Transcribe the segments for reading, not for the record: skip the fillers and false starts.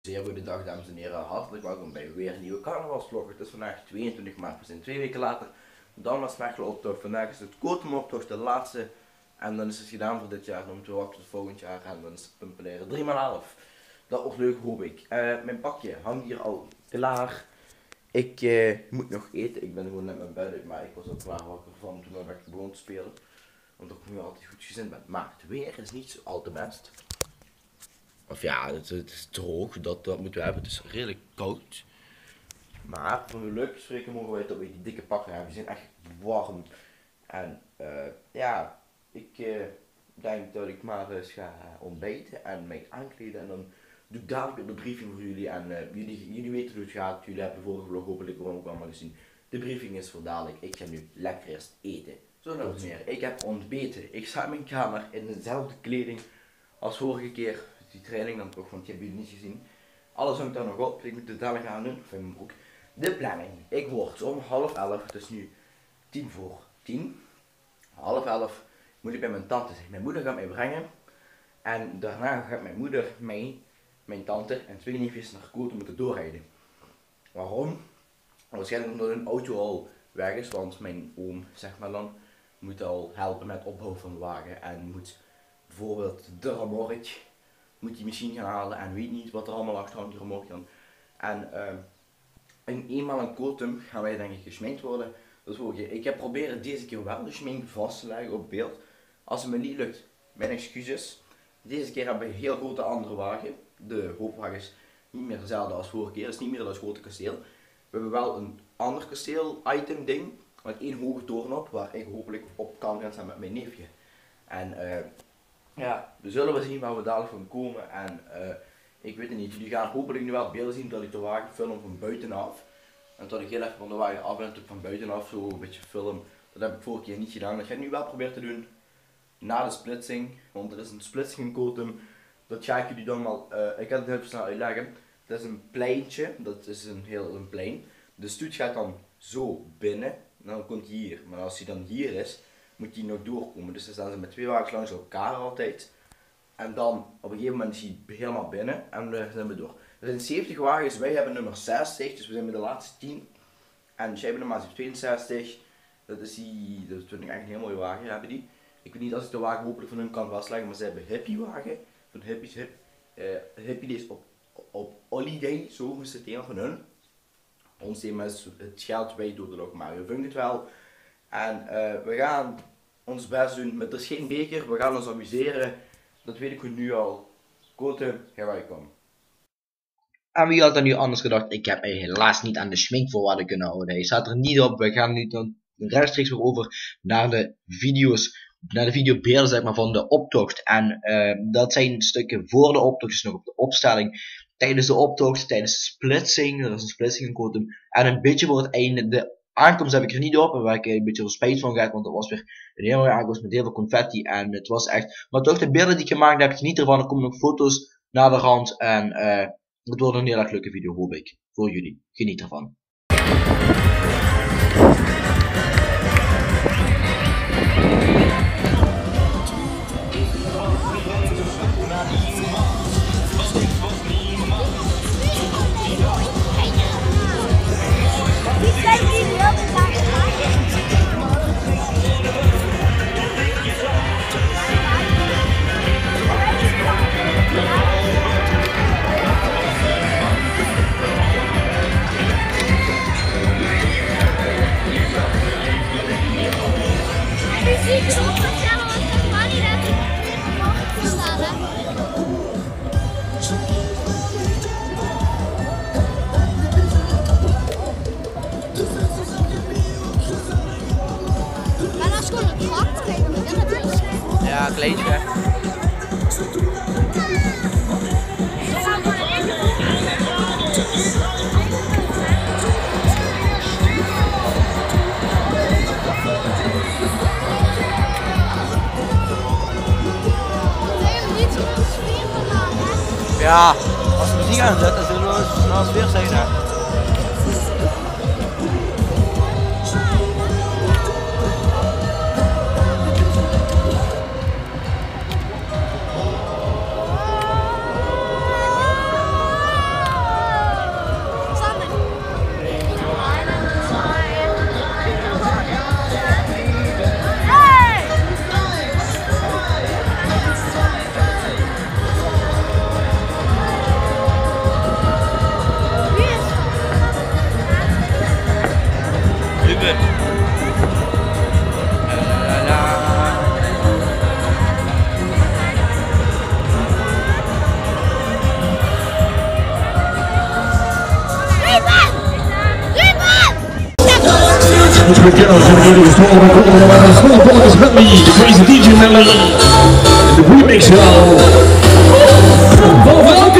Zeer goedendag dames en heren, hartelijk welkom bij weer een nieuwe carnavalsvlog. Het is vandaag 22 maart, we zijn 2 weken later. Dan was Mechelen optocht, vandaag is het Kotum-optocht, de laatste. En dan is het gedaan voor dit jaar, dan moeten we wachten tot volgend jaar en dan is het pumpeleren 3x11. Dat wordt leuk hoop ik. Mijn pakje hangt hier al klaar. Ik moet nog eten, ik ben gewoon net mijn bed uit, maar ik was al klaar wakker van toen ik begon te spelen. Omdat ik nu altijd goed gezind ben. Maar het weer is niet zo al te best. Of ja, het is droog, dat moeten we hebben. Het is redelijk koud. Maar voor geluk spreken mogen wij dat we die dikke pakken hebben. Die zijn echt warm. En ja, ik denk dat ik maar eens ga ontbijten en mij aankleden. En dan doe ik dadelijk weer de briefing voor jullie. En jullie weten hoe het gaat. Jullie hebben de vorige vlog hopelijk ook allemaal gezien. De briefing is voor dadelijk. Ik ga nu lekker eerst eten. Zo dames en heren, ik heb ontbeten. Ik sta in mijn kamer in dezelfde kleding als vorige keer. Die training dan toch, want die hebben jullie niet gezien. Alles hangt daar nog op, ik moet het dadelijk aan doen, of in mijn broek. De planning. Ik word om 10:30, het is nu 10:10. 10:30 moet ik bij mijn tante zijn. Mijn moeder gaat mij brengen. En daarna gaat mijn moeder mij, mijn tante en 2 neefjes naar Koten moeten doorrijden. Waarom? Waarschijnlijk omdat hun auto al weg is, want mijn oom, zeg maar dan, moet al helpen met opbouw van de wagen. En moet bijvoorbeeld de remork moet die machine gaan halen en weet niet wat er allemaal achter die remork kan. En eenmaal in Kotum gaan wij denk ik geschminkt worden. Dus ik heb proberen deze keer wel de schmink vast te leggen op beeld. Als het me niet lukt, mijn excuses. Deze keer hebben we een heel grote andere wagen. De hoofdwagen is niet meer dezelfde als vorige keer, het is niet meer dat grote kasteel. We hebben wel een ander kasteel item ding, met 1 hoge toren op, waar ik hopelijk op kan gaan staan met mijn neefje. En ja, we zullen wel zien waar we dadelijk van komen en ik weet het niet, jullie gaan hopelijk nu wel beelden zien dat ik de wagen film van buitenaf. En dat ik heel even van de wagen af en van buitenaf zo een beetje film. Dat heb ik vorige keer niet gedaan, dat ga ik nu wel proberen te doen na de splitsing, want er is een splitsing in Kotum. Dat ga ik jullie dan wel, ik ga het even snel uitleggen. Dat is een pleintje, dat is een heel plein. De stoet gaat dan zo binnen, en dan komt hij hier, maar als hij dan hier is, moet hij nog doorkomen. Dus dan staan ze met 2 wagens langs elkaar altijd. En dan op een gegeven moment is hij helemaal binnen en dan zijn we door. Er zijn 70 wagens, wij hebben nummer 60, dus we zijn met de laatste 10. En zij hebben nummer 62, dat vind ik eigenlijk een heel mooie wagen, hebben die. Ik weet niet als ik de wagen hopelijk van hun kan vastleggen, maar ze hebben Hippie wagen, van Hippie's Hip. Hippie is op holiday, zo is het thema van hun. Ons thema is het geld wij door de log, maar we vinden het wel. En we gaan ons best doen, maar er is geen beker, we gaan ons amuseren. Dat weet ik nu al. Koten, here I come. En wie had er nu anders gedacht? Ik heb mij helaas niet aan de schminkvoorwaarden kunnen houden. Hij staat er niet op. We gaan nu dan rechtstreeks weer over naar de video's. Naar de videobeelden zeg maar, van de optocht. En dat zijn stukken voor de optocht, dus nog op de opstelling. Tijdens de optocht, tijdens de splitsing. Er is een splitsing in Kotum. En een beetje voor het einde. De aankomst heb ik er niet op. En waar ik een beetje spijt van ga. Want dat was weer een hele mooie aankomst met heel veel confetti. En het was echt. Maar toch de beelden die ik gemaakt heb, geniet ervan. Er komen nog foto's naar de rand. En het wordt een heel erg leuke video, hoop ik. Voor jullie. Geniet ervan. Ja, kleedje. Ja, als we muziek aanzetten, zullen we snel sfeer zijn. Hè? Let's go get us and get us all the small boys Melly, the crazy DJ Melly, the remix show. Welke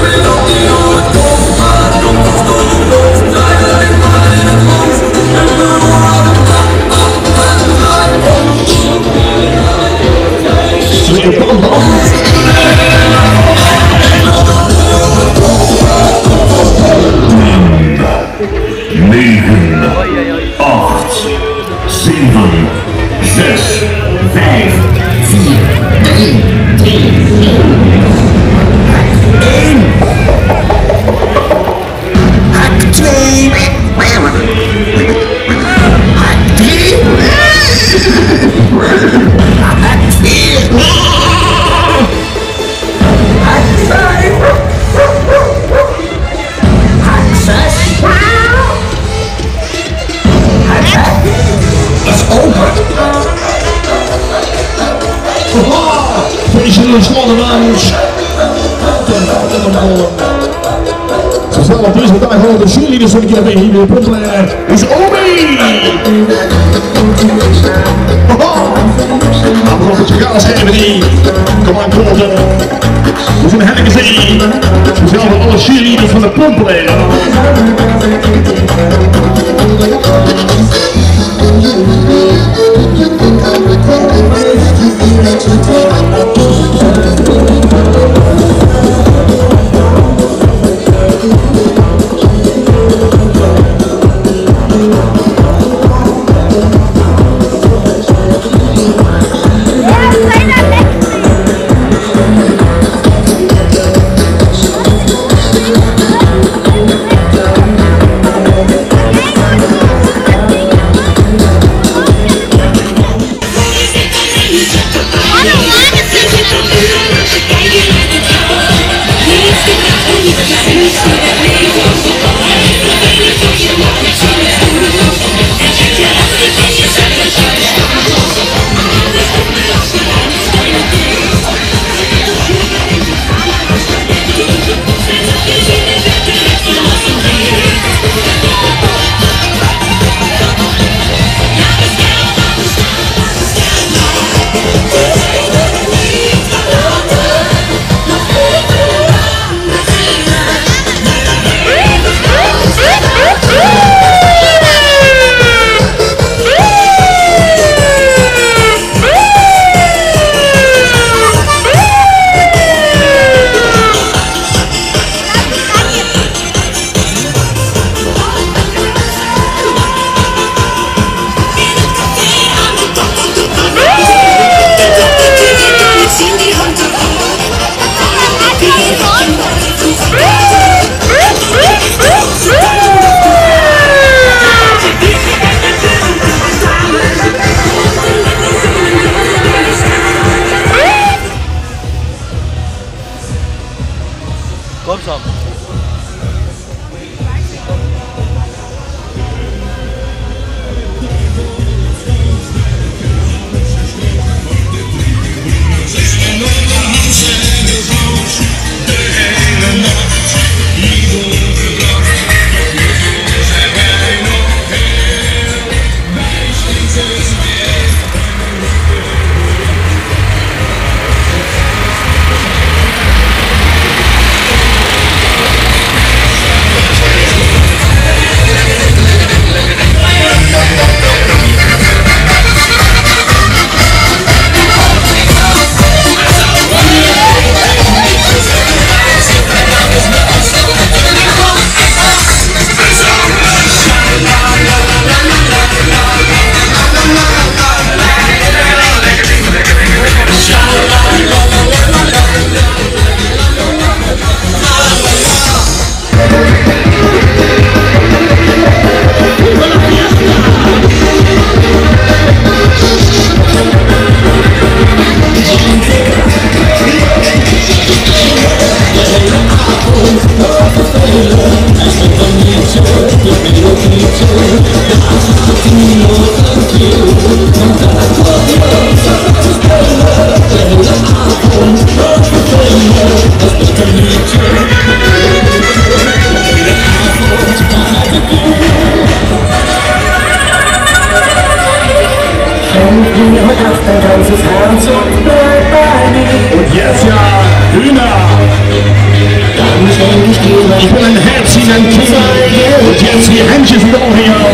Gezellig dus met daar de cheerleaders van de keer hier weer populair is Omi! Laten we op het gegaan schrijven die. Kom aan Kolden. We zijn Henneke Zee. Gezellig alle cheerleaders van de populair. Kom zo. Ik wil een hert zien en kiezen. Jets, die handjes door hier.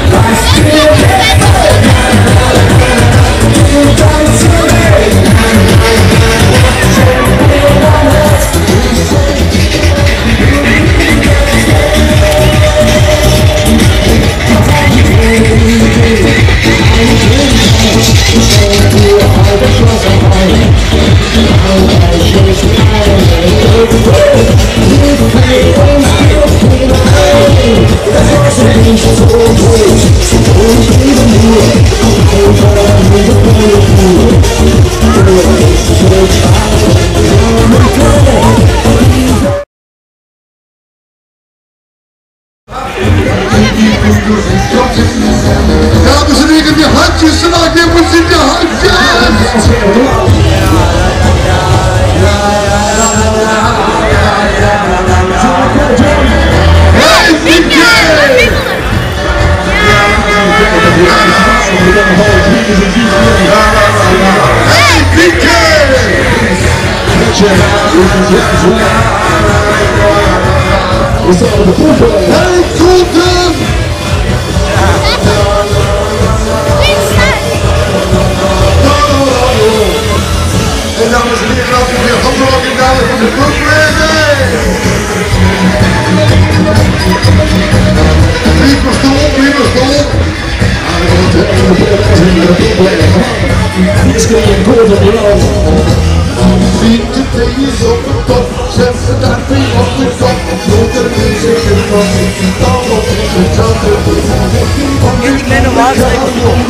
Dames en heren, die handjes, zolang je moet zien, de handjes! Hey, Pietje! Hey, Pietje! Hey, Groenten! En dames en heren, laten we weer handen op in dadelijk van de Brooklyn. Lieverstol. Ziet de thee's op de top, zet ze daar twee op de kop. Doet er niet zeker van, dan op de zakken. In die kleine waterstreek.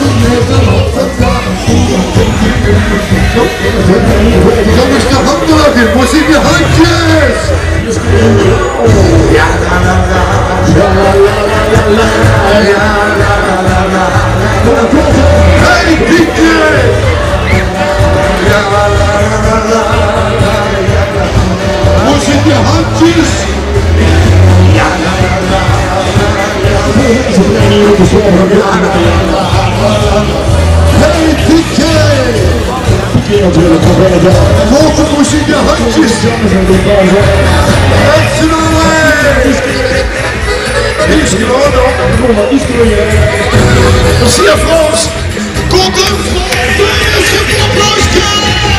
Dan is de handen op in, waar zit je handjes? Ja, la la la, ja la la la la, ja la la la la. Hey, Pietje! Ja la la la la, ja la. Waar zit je handjes? Ja la la la la, ja la la la. Hey, Pietje! Grote muziek, de handjes! Is gewoon op! Zie je Frans? Komt een applausje!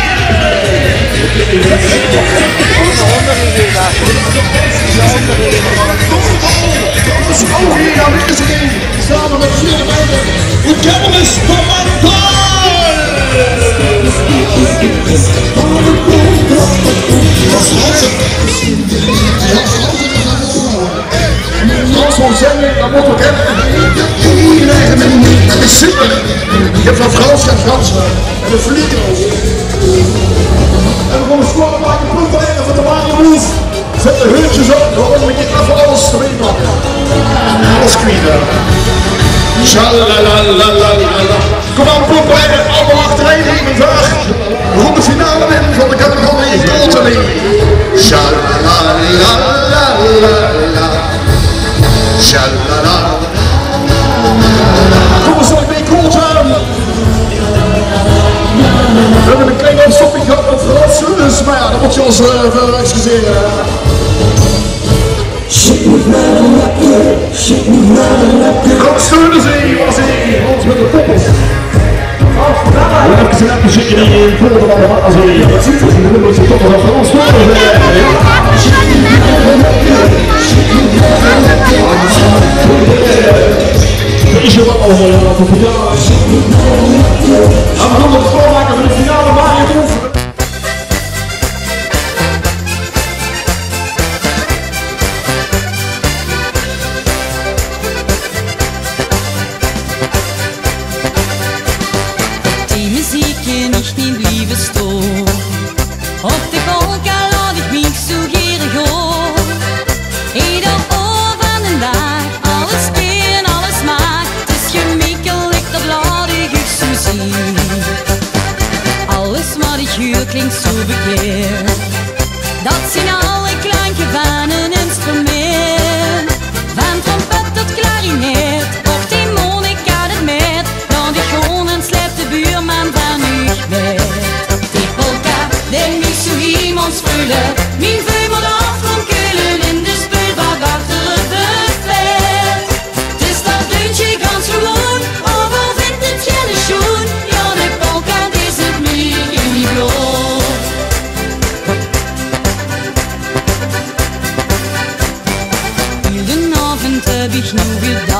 Oh, hier aan de eerste keer, samen met vier meiden, de kermis van Mantal! Frans van Zending, dat moet ook hebben. Het is super. Je hebt van Frans gaat Frans. En we vliegen ook. En we gaan een score maken, proefballen van de Marenboef. Zet de heurtjes op, gewoon een keer even alles erin maken. Alles kwieten. Shalalalala. Kom aan, proefballen, allemaal achterin, even weg. We gaan de finale in van de categorie in Coltony. Shalalalala. Shalala. Kom eens op mee, Colton. We hebben een kleine opstopping gehad met Frans, maar ja, dan moet je ons verder excuseren. Kom, steunen ze hier, was hij, ons met de poppels. We hebben net muziek in het volgende van de Maazee. Dat ziet er niet uit, toch wel Frans steunen Deze wat allemaal voor finale. En we gaan het voormaken van de finale Marenboef. Die Musiken, ich bin Liebestor. Auf der Polka lade ich mich so gerne hoch. ewig nur wir